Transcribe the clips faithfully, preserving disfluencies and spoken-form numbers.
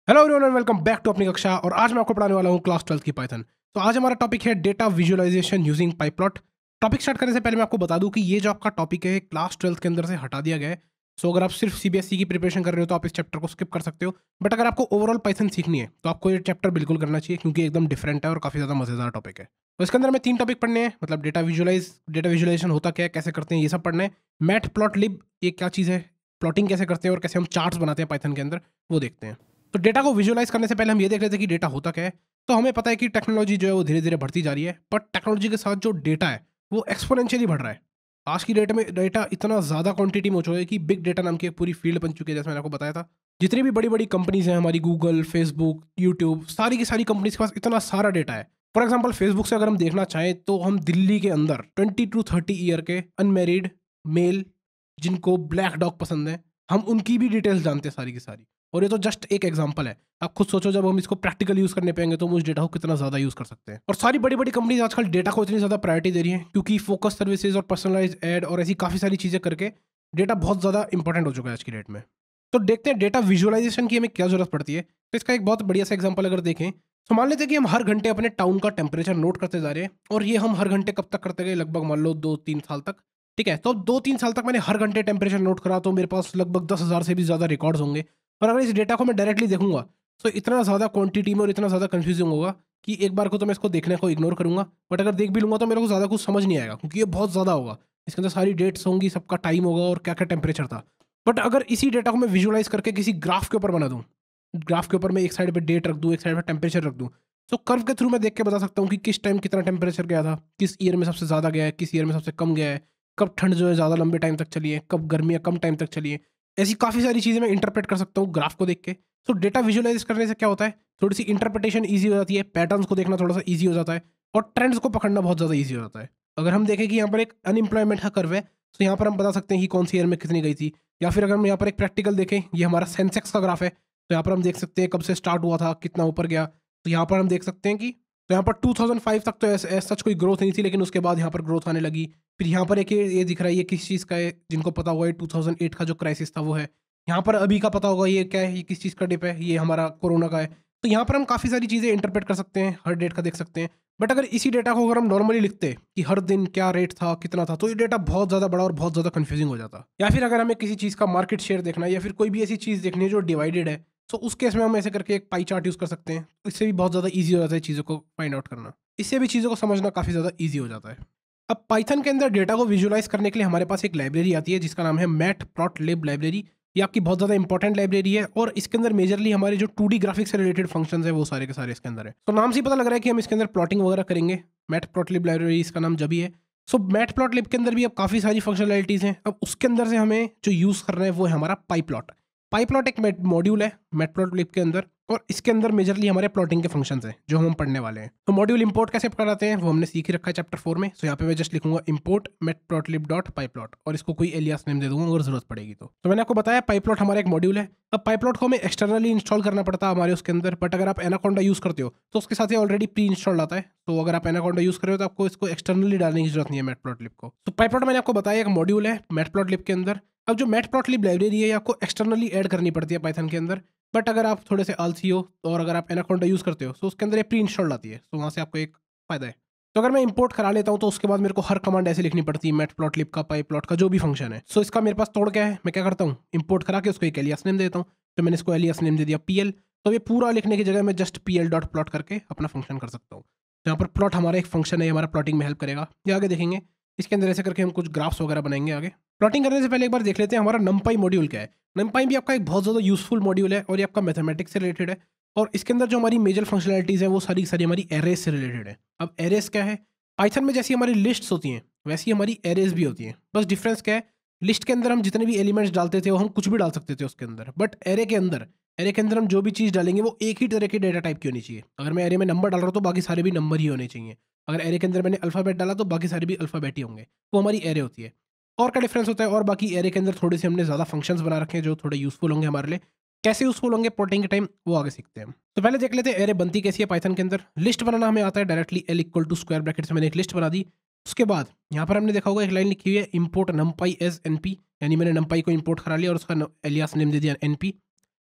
Hello everyone, welcome back to अपनी कक्षा। और आज मैं आपको पढ़ाने वाला हूँ क्लास ट्वेल्थ की पाइथन। तो आज हमारा टॉपिक है data visualization using pyplot. Topic start करने से पहले मैं आपको बता दूं कि ये जो आपका टॉपिक है क्लास ट्वेल्थ के अंदर से हटा दिया गया है। सो अगर आप सिर्फ सीबीएसई की प्रिपरेशन कर रहे हो तो आप इस चैप्टर को स्किप कर सकते हो, बट अगर आपको ओवरऑल पाइथन सीखनी है तो आपको ये चैप्टर बिल्कुल करना चाहिए, क्योंकि एकदम डिफरेंट है और काफ़ी ज़्यादा मजेदार टॉपिक है। तो इसके अंदर हमें तीन टॉपिक पढ़ने हैं, मतलब डेटा विजुअलाइज डेटा विजुअलाइजेशन होता क्या है, कैसे करते हैं, ये सब पढ़ना है। मैट प्लॉट लिब, ये क्या चीज़ है, प्लॉटिंग कैसे करते हैं और कैसे हम चार्ट्स बनाते हैं पाइथन के अंदर, वो देखते हैं। तो डेटा को विजुअलाइज करने से पहले हम ये देख लेते हैं कि डेटा होता क्या है। तो हमें पता है कि टेक्नोलॉजी जो है वो धीरे धीरे बढ़ती जा रही है, बट टेक्नोलॉजी के साथ जो डेटा है वो एक्सपोनेंशियली बढ़ रहा है। आज की डेट में डेटा इतना ज़्यादा क्वांटिटी में हो चुका है कि बिग डेटा नाम की एक पूरी फील्ड बन चुकी है, जैसे मैंने आपको बताया था। जितनी भी बड़ी बड़ी कंपनीज हैं हमारी, गूगल, फेसबुक, यूट्यूब, सारी की सारी कंपनीज के पास इतना सारा डेटा है। फॉर एग्जाम्पल फेसबुक से अगर हम देखना चाहें तो हम दिल्ली के अंदर ट्वेंटी टू थर्टी ईयर के अनमेरिड मेल जिनको ब्लैक डॉग पसंद है, हम उनकी भी डिटेल्स जानते हैं सारी की सारी। और ये तो जस्ट एक एग्जांपल है। आप खुद सोचो जब हम इसको प्रैक्टिकल यूज़ करने पाएंगे तो हम उस डेटा को कितना ज़्यादा यूज़ कर सकते हैं। और सारी बड़ी बड़ी कंपनीज आजकल डेटा को इतनी ज़्यादा प्रायोरिटी दे रही है, क्योंकि फोकस सर्विसेज और पर्सनलाइज एड और ऐसी काफ़ी सारी चीज़ें करके डेटा बहुत ज़्यादा इंपॉर्टेंट हो चुका है आज की डेट में। तो देखते हैं डेटा विजुअलाइजेशन की हमें क्या ज़रूरत पड़ती है। तो इसका एक बहुत बढ़िया सा एग्जाम्पल अगर देखें तो मान लेते हैं कि हम हर घंटे अपने टाउन का टेम्परेचर नोट करते जा रहे हैं, और ये हम हर घंटे कब तक करते गए, लगभग मान लो दो तीन साल तक। ठीक है, तो दो तीन साल तक मैंने हर घंटे टेम्परेचर नोट करा, तो मेरे पास लगभग दस हज़ार से भी ज़्यादा रिकॉर्ड्स होंगे। और अगर इस डेटा को मैं डायरेक्टली देखूंगा तो इतना ज़्यादा क्वांटिटी में और इतना ज़्यादा कंफ्यूजिंग होगा कि एक बार को तो मैं इसको देखने को इग्नोर करूंगा, बट अगर देख भी लूंगा तो मेरे को ज़्यादा कुछ समझ नहीं आएगा, क्योंकि ये बहुत ज़्यादा होगा। इसके अंदर सारी डेट्स होंगी, सबका टाइम होगा और क्या क्या टेम्परेचर था। बट अगर इसी डेटा को मैं विजुअलाइज करके किसी ग्राफ के ऊपर बना दूँ, ग्राफ के ऊपर मैं एक साइड पे डेट रख दूँ, एक साइड पे टेम्परेचर रख दूँ, तो कर्व के थ्रू मैं देख के बता सकता हूँ कि किस टाइम कितना टेम्परेचर गया था, किस ईयर में सबसे ज़्यादा गया है, किस ईयर में सबसे कम गया है, कब ठंड जो है ज़्यादा लंबे टाइम तक चली है, कब गर्मियाँ कम टाइम तक चली है। ऐसी काफ़ी सारी चीज़ें मैं इंटरप्रेट कर सकता हूँ ग्राफ को देख के। सो डेटा विजुअलाइज करने से क्या होता है, थोड़ी सी इंटरप्रिटेशन ईजी हो जाती है, पैटर्न्स को देखना थोड़ा सा ईजी हो जाता है, और ट्रेंड्स को पकड़ना बहुत ज़्यादा ईजी हो जाता है। अगर हम देखें कि यहाँ पर एक अनएम्प्लॉयमेंट का कर्व है, तो यहाँ पर हम बता सकते हैं कि कौन सी ईयर में कितनी गई थी। या फिर अगर हम यहाँ पर एक प्रैक्टिकल देखें, ये हमारा सेंसेक्स का ग्राफ है, तो यहाँ पर हम देख सकते हैं कब से स्टार्ट हुआ था, कितना ऊपर गया। तो यहाँ पर हम देख सकते हैं कि तो यहाँ पर टू थाउज़ेंड फाइव तक तो ऐसे सच कोई ग्रोथ नहीं थी, लेकिन उसके बाद यहाँ पर ग्रोथ आने लगी। फिर यहाँ पर एक ये ये दिख रहा है, ये किस चीज़ का है, जिनको पता होगा ये टू थाउज़ेंड एट का जो क्राइसिस था वो है। यहाँ पर अभी का पता होगा ये क्या है, ये किस चीज़ का डिप है, ये हमारा कोरोना का है। तो यहाँ पर हम काफ़ी सारी चीज़ें इंटरप्रेट कर सकते हैं, हर डेट का देख सकते हैं। बट अगर इसी डेटा को अगर हम नॉर्मली लिखते कि हर दिन क्या रेट था, कितना था, तो ये डेटा बहुत ज़्यादा बड़ा और बहुत ज़्यादा कंफ्यूजिंग हो जाता। या फिर अगर हमें किसी चीज़ का मार्केट शेयर देखना है, या फिर कोई भी ऐसी चीज़ देखनी है जो डिवाइडेड है, तो उस केस में हम ऐसे करके एक पाई चार्ट यूज़ कर सकते हैं। इससे भी बहुत ज़्यादा ईजी हो जाता है चीज़ों को फाइंड आउट करना। इससे भी चीज़ों को समझना काफ़ी ज़्यादा ईजी हो जाता है। अब पाइथन के अंदर डेटा को विजुअलाइज करने के लिए हमारे पास एक लाइब्रेरी आती है जिसका नाम है मैटप्लॉटलिब लाइब्रेरी। ये आपकी बहुत ज़्यादा इंपॉर्टेंट लाइब्रेरी है, और इसके अंदर मेजरली हमारे जो टू डी ग्राफिक्स से रिलेटेड फंक्शंस है वो सारे के सारे इसके अंदर है। तो नाम से ही पता लग रहा है कि हम इसके अंदर प्लॉटिंग वगैरह करेंगे। मैटप्लॉटलिब लाइब्रेरी इसका नाम जब ही है। सो मैटप्लॉटलिब के अंदर भी अब काफ़ी सारी फंक्शनलिटीज़ हैं। अब उसके अंदर से हमें जो यूज़ करना है वो है हमारा पाईप्लॉट। पाईप्लॉट एक मॉड्यूल है मैटप्लॉटलिब के अंदर, और इसके अंदर मेजरली हमारे प्लॉटिंग के फंक्शंस हैं जो हम पढ़ने वाले हैं। तो मॉड्यूल इंपोर्ट कैसे कराते हैं वो हमने सीख ही रखा है चैप्टर फोर में। सो यहाँ पे मैं जस्ट लिखूंगा इंपोर्ट मैटप्लॉटलिब डॉट पाईप्लॉट, और इसको कोई एलियास नेम दे दूंगा अगर जरूरत पड़ेगी तो। तो मैंने आपको बताया पाईप्लॉट हमारा एक मॉड्यूल है। अब पाईप्लॉट को हमें एक्सटर्नली इंस्टॉल करना पड़ता है हमारे उसके अंदर, बट अगर आप एनाकोंडा यूज़ करते हो तो उसके साथ ही ऑलरेडी प्री इंस्टॉल आता है। तो अगर आप एनाकोंडा यूज़ कर रहे हो तो आपको इसको एक्सटर्नली डालने की जरूरत नहीं है मैटप्लॉटलिब को। तो पाईप्लॉट मैंने आपको बताया एक मॉड्यूल है मैटप्लॉटलिब के अंदर। अब जो मैटप्लॉटलिब लाइब्रेरी है ये आपको एक्सटर्नली ऐड करनी पड़ती है पाइथन के अंदर, बट अगर आप थोड़े से आलसी हो और अगर आप एनाकोंडा यूज़ करते हो तो उसके अंदर ये प्री इंस्टॉल्ड आती है, तो वहाँ से आपको एक फ़ायदा है। तो अगर मैं इंपोर्ट करा लेता हूँ तो उसके बाद मेरे को हर कमांड ऐसे लिखनी पड़ती है मैटप्लॉटलिब का पाईप्लॉट का जो भी फंक्शन है। सो इसका मेरे पास तोड़ क्या है, मैं क्या करता हूँ, इंपोर्ट करा के उसको एक एलियास नेम देता हूँ। तो मैंने इसको एलियास नेम दे दिया पी एल। तो ये पूरा लिखने की जगह मैं just P L dot plot करके अपना फंक्शन कर सकता हूँ। यहाँ पर प्लॉट हमारा एक फंक्शन है, हमारा प्लॉटिंग में हेल्प करेगा, ये आगे देखेंगे। इसके अंदर ऐसे करके हम कुछ ग्राफ्स वगैरह बनाएंगे आगे। प्लॉटिंग करने से पहले एक बार देख लेते हैं हमारा नमपाई मॉड्यूल क्या है। नमपाई भी आपका एक बहुत ज़्यादा यूजफुल मॉड्यूल है, और ये आपका मैथमेटिक्स से रिलेटेड है। और इसके अंदर जो हमारी मेजर फंक्शनलिटीज़ हैं वो सारी सारी हमारी एरेज से रिलेटेड है। अब एरेज क्या है, पाइथन में जैसी हमारी लिस्ट्स होती हैं वैसी हमारी एरेज भी होती हैं। बस डिफरेंस क्या है, लिस्ट के अंदर हम जितने भी एलिमेंट्स डालते थे वो हम कुछ भी डाल सकते थे उसके अंदर, बट एरे के अंदर एरे के अंदर हम जो भी चीज़ डालेंगे वो एक ही तरह के डेटा टाइप की होनी चाहिए। अगर मैं एरे में नंबर डाल रहा हूँ तो बाकी सारे भी नंबर ही होने चाहिए। अगर एरे के अंदर मैंने अल्फ़ाबेट डाला तो बाकी सारे भी अल्फ़ाबेट ही होंगे, वो हमारी एरे होती है। और क्या डिफरेंस होता है, और बाकी एरे के अंदर थोड़े से हमने ज़्यादा फंक्शंस बना रखे हैं जो थोड़े यूजफुल होंगे हमारे लिए। कैसे यूजफुल होंगे प्लॉटिंग के टाइम वो आगे सीखते हैं हम। तो पहले देख लेते हैं एरे बनती कैसी है पाइथन के अंदर। लिस्ट बनाना हमें आता है directly, L equal to square bracket से मैंने एक लिस्ट बना दी। उसके बाद यहाँ पर हमने देखा होगा एक लाइन लिखी हुई है इंपोर्ट नमपाई एज एनपी, यानी मैंने नमपाई को इंपोर्ट करा लिया और उसका एलियास नेम दे दिया एनपी।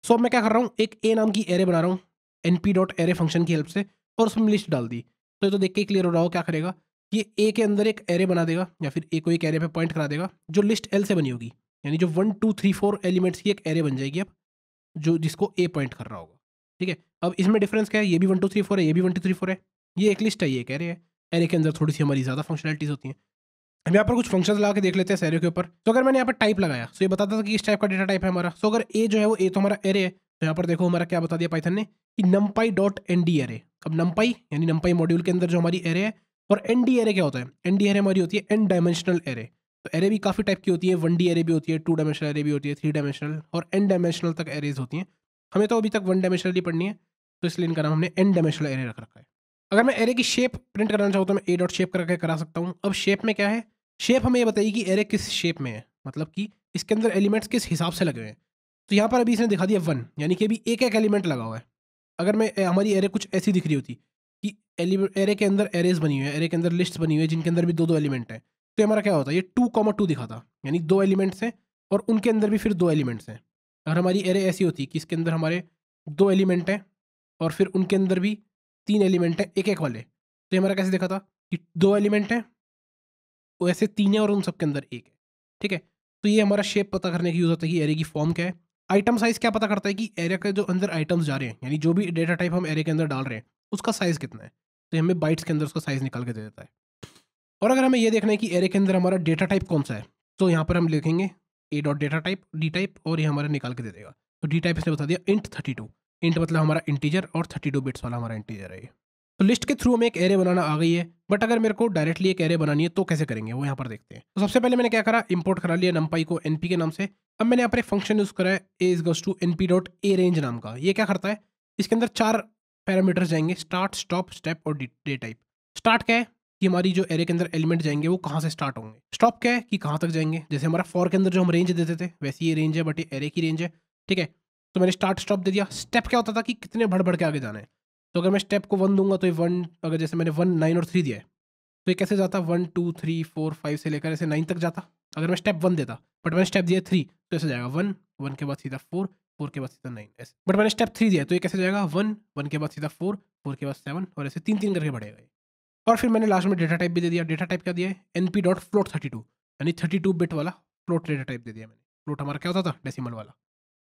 सो अब मैं क्या कर रहा हूँ, एक ए नाम की एरे बना रहा हूँ N P dot array function की हेल्प से, और उसमें लिस्ट डाल दी। तो ये तो देख के क्लियर हो रहा हो क्या करेगा, ये ए के अंदर एक एरे बना देगा, या फिर ए को एक एरे पे पॉइंट करा देगा जो लिस्ट एल से बनी होगी, यानी जो one two three four elements की एक एरे बन जाएगी अब, जो जिसको ए पॉइंट कर रहा होगा। ठीक है, अब इसमें डिफरेंस क्या है, ये भी वन टू थ्री फोर है, ये भी वन टू थ्री फोर है, ये एक लिस्ट है, ये एक एरे है। एरे के अंदर थोड़ी सी हमारी ज़्यादा फंक्शनलिटीज होती हैं। हम यहाँ पर कुछ फंक्शंस लगा के देख लेते हैं एरे के ऊपर। तो अगर मैंने यहाँ पर टाइप लगाया, सो ये बताता था कि इस टाइप का डेटा टाइप है हमारा। सो अगर ए जो है वो ए तो हमारा एरे है, तो यहाँ पर देखो हमारा क्या बता दिया पाइथन ने कि numpy dot N D array. अब नमपाई यानी नमपाई मॉड्यूल के अंदर जो हमारी एरे है, और एन डी एरे क्या होता है, एन डी एरे हमारी होती है एन डायमेंशनल एरे। तो एरे भी काफ़ी टाइप की होती है, वन डी एरे भी होती है, टू डायमेंशनल एरे भी होती है, थ्री डायमेंशनल और एन डायमेंशनल तक एरेज होती हैं। हमें तो अभी तक वन डायमेंशनल ही पढ़नी है, तो इसलिए इनका नाम हमने एन डायमेंशनल एरे रख रखा है। अगर मैं एरे की शेप प्रिंट कराना चाहूँ तो मैं ए डॉट शेप करके करा सकता हूँ। अब शेप में क्या है, शेप हमें ये बताइए कि एरे किस शेप में है, मतलब कि इसके अंदर एलिमेंट्स किस हिसाब से लगे हुए हैं। तो यहाँ पर अभी इसने दिखा दिया वन, यानी कि अभी एक एक एलिमेंट लगा हुआ है। अगर मैं ए, हमारी एरे कुछ ऐसी दिख रही होती कि एरे के अंदर एरेज बनी हुई है, एरे के अंदर लिस्ट बनी हुई है जिनके अंदर भी दो दो एलिमेंट है, तो हमारा क्या होता है, ये टू कॉमा टू दिखाता, यानी दो एलिमेंट्स हैं और उनके अंदर भी फिर दो एलिमेंट्स हैं। अगर हमारी एरे ऐसी होती कि इसके अंदर हमारे दो एलिमेंट हैं और फिर उनके अंदर भी तीन एलिमेंट हैं एक एक वाले, तो हमारा कैसे दिखा था कि दो एलिमेंट हैं, वो ऐसे तीन है और उन सबके अंदर एक है। ठीक है, तो ये हमारा शेप पता करने की यूज़ होता है कि एरे की फॉर्म क्या है। आइटम साइज़ क्या पता करता है कि एरे के जो अंदर आइटम्स जा रहे हैं, यानी जो भी डेटा टाइप हम एरे के अंदर डाल रहे हैं उसका साइज़ कितना है, तो हमें बाइट्स के अंदर उसका साइज़ निकाल के दे देता है। और अगर हमें ये देखना है कि एरे के अंदर हमारा डेटा टाइप कौन सा है, तो यहाँ पर हम लिखेंगे A dot data type dtype, और ये हमारा निकाल के दे देगा। तो डी टाइप इसने बता दिया इंट थर्टी टू, इंट मतलब हमारा इंटीजर और थर्टी टू बिट्स वाला हमारा इंटीजर है ये। तो लिस्ट के थ्रू हमें एक एरे बनाना आ गई है, बट अगर मेरे को डायरेक्टली एक एरे बनानी है तो कैसे करेंगे वो यहाँ पर देखते हैं। तो सबसे पहले मैंने क्या करा, इंपोर्ट करा लिया नमपाई को एनपी के नाम से। अब मैंने यहाँ पर एक फंक्शन यूज़ करा है A is goes to NP dot arange नाम का। ये क्या करता है, इसके अंदर चार पैरामीटर्स जाएंगे, स्टार्ट, स्टॉप, स्टेप और डे टाइप। स्टार्ट क्या है कि हमारी जो एरे के अंदर एलिमेंट जाएंगे वो कहाँ से स्टार्ट होंगे। स्टॉप क्या है कि कहाँ तक जाएंगे, जैसे हमारा फॉर के अंदर जो हम रेंज देते थे वैसी ये रेंज है, बट ये एरे की रेंज है। ठीक है, तो मैंने स्टार्ट स्टॉप दे दिया। स्टेप क्या होता था कि कितने बढ़ बढ़ के आगे जाना है। तो अगर मैं स्टेप को वन दूंगा तो ये वन, अगर जैसे मैंने वन नाइन और थ्री दिया है तो ये कैसे जाता, one two three four five से लेकर ऐसे नाइन तक जाता। अगर मैं स्टेप वन देता बट मैंने स्टेप दिया थ्री तो ऐसे जाएगा वन, वन के बाद सीधा फोर, फोर के बाद सीधा नाइन ऐसे। बट मैंने स्टेप थ्री दिया तो ये कैसे जाएगा, वन, वन के बाद सीधा फोर, फोर के बाद सेवन, और ऐसे तीन तीन करके बढ़ेगा। और फिर मैंने लास्ट में डेटा टाइप भी दे दिया। डेटा टाइप क्या दिया है, N P dot float thirty two, यानी थर्टी टू बिट वाला फ्लोट डेटा टाइप दे दिया मैंने। फ्लोट हमारा क्या होता था, डेसिमल वाला।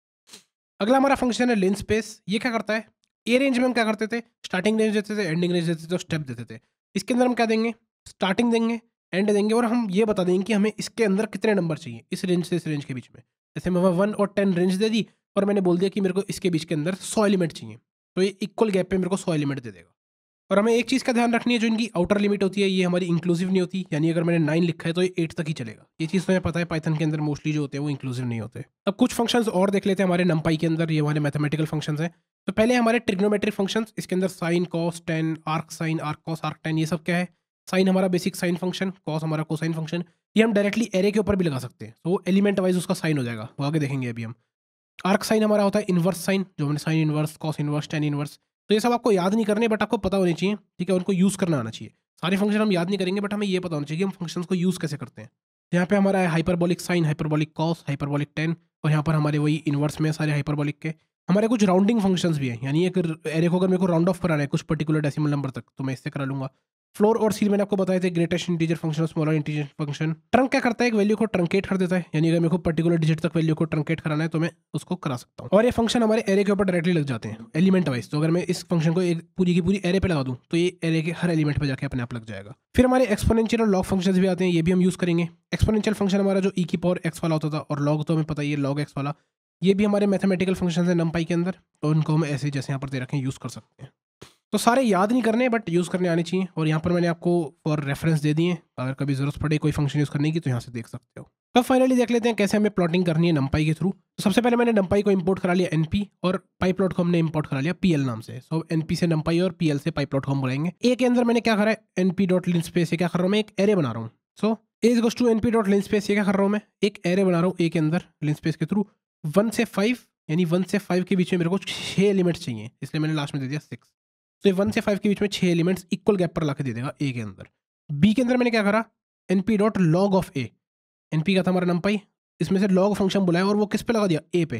अगला हमारा फंक्शन है लेन स्पेस। ये क्या करता है, ए रेंज में हम क्या करते थे, स्टार्टिंग रेंज देते थे, एंडिंग रेंज देते थे, स्टेप देते थे। इसके अंदर हम क्या देंगे, स्टार्टिंग देंगे, एंड देंगे, और हम ये बता देंगे कि हमें इसके अंदर कितने नंबर चाहिए इस रेंज से इस रेंज के बीच में। जैसे मैं वन और टेन रेंज दे दी और मैंने बोल दिया कि मेरे को इसके बीच के अंदर सौ एलिमेंट चाहिए, तो ये इक्वल गैप पे मेरे को सौ एलिमेंट दे देगा। और हमें एक चीज़ का ध्यान रखनी है, जो इनकी आउटर लिमिट होती है ये हमारी इंक्लूसिव नहीं होती, यानी अगर मैंने नाइन लिखा है तो ये एट तक ही चलेगा। ये चीज़ तो हमें पता है पाइथन के अंदर मोस्टली जो होते हैं वो इंक्लूसिव नहीं होते। अब कुछ फंक्शंस और देख लेते हैं हमारे नमपाई के अंदर, ये हमारे मैथमेटिकल फंक्शंस हैं। तो पहले हमारे ट्रिग्नोमेट्रिक फंक्शंस, इसके अंदर sine, cos, tan, arc sine, arc cos, arc tan, ये सब क्या है। साइन हमारा बेसिक साइन फंक्शन, कॉस हमारा कोसाइन फंक्शन, ये हम डायरेक्टली एरे के ऊपर भी लगा सकते हैं, तो एलिमेंट वाइज उसका साइन हो जाएगा, वो आगे देखेंगे अभी हम। आर्क साइन हमारा होता है इन्वर्स साइन, जो हमने sine inverse, cos inverse, tan inverse. तो ये सब आपको याद नहीं करने, बट आपको पता होनी चाहिए। ठीक है, उनको यूज़ करना आना चाहिए। सारे फंक्शन हम याद नहीं करेंगे, बट हमें ये पता होना चाहिए कि हम फंक्शंस को यूज़ कैसे करते हैं। यहाँ पे हमारा है hyperbolic sine, hyperbolic cos, hyperbolic tan, और यहाँ पर हमारे वही इन्वर्स में सारे हाइपरबोलिक के। हमारे कुछ राउंडिंग फंक्शंस भी हैं, यानी एक एरे को अगर मेरे को राउंड ऑफ कराना है कुछ पर्टिकुलर डेसिमल नंबर तक तो मैं इससे करा लूँगा। फ्लोर और सील मैंने आपको बताए थे, greatest integer function, smaller integer function. Trunc क्या करता है, एक वैल्यू को ट्रंकेट कर देता है, यानी अगर मेरे को पर्टिकुलर डिजिट तक वैल्यू को ट्रंकेट कराना है तो मैं उसको करा सकता हूँ। और ये फंक्शन हमारे एरे के ऊपर डायरेक्टली लग जाते हैं एलिमेंट वाइज। तो अगर मैं इस फंक्शन को एक पूरी की पूरी एरे पे लगा दूँ तो ये एरे के हर एलिमेंट पे जाके अपने आप लग जाएगा। फिर हमारे एक्सपोनेंशियल और लॉग फंक्शंस भी आते हैं, ये भी हम यूज़ करेंगे। एक्सपोनेंशियल फंक्शन हमारा जो ई की पावर एक्स वाला होता था, और लॉग तो हमें पता ही है लॉग एक्स वाला। ये भी हमारे मैथमेटिकल फंक्शन है नमपाई के अंदर, और उनको हम ऐसे जैसे यहाँ पर दे रखें यूज़ कर सकते हैं। तो सारे याद नहीं करने, बट यूज़ करने आने चाहिए। और यहाँ पर मैंने आपको फॉर रेफरेंस दे दिए, अगर कभी ज़रूरत पड़े कोई फंक्शन यूज़ करने की तो यहाँ से देख सकते हो। तो फाइनली देख लेते हैं कैसे हमें प्लॉटिंग करनी है नमपाई के थ्रू। तो सबसे पहले मैंने नमपाई को इंपोर्ट करा लिया एनपी, और पाई प्लॉट को हमने इंपोर्ट करा लिया पीएल नाम से। सो एनपी से नमपाई और पीएल से पाई प्लॉट को हम बुलाएंगे। ए के अंदर मैंने क्या करा है, एनपी डॉट लिन स्पेस, ये क्या कर रहा हूँ मैं, एक एरे बना रहा हूँ। So A is goes to NP dot linspace, ये क्या कर रहा हूँ मैं, एक एरे बना रहा हूँ ए के अंदर लिन स्पेस के थ्रू। वन से फाइव, यानी वन से फाइव के बीच में मेरे को छः एलिमेंट्स चाहिए, इसलिए मैंने लास्ट में दे दिया सिक्स। तो ये वन से फाइव के बीच में छः एलिमेंट्स इक्वल गैप पर ला के दे देगा ए के अंदर। बी के अंदर मैंने क्या करा, N P dot log of A, N P का था हमारा नमपाई, इसमें से लॉग फंक्शन बुलाया और वो किस पे लगा दिया, ए पे।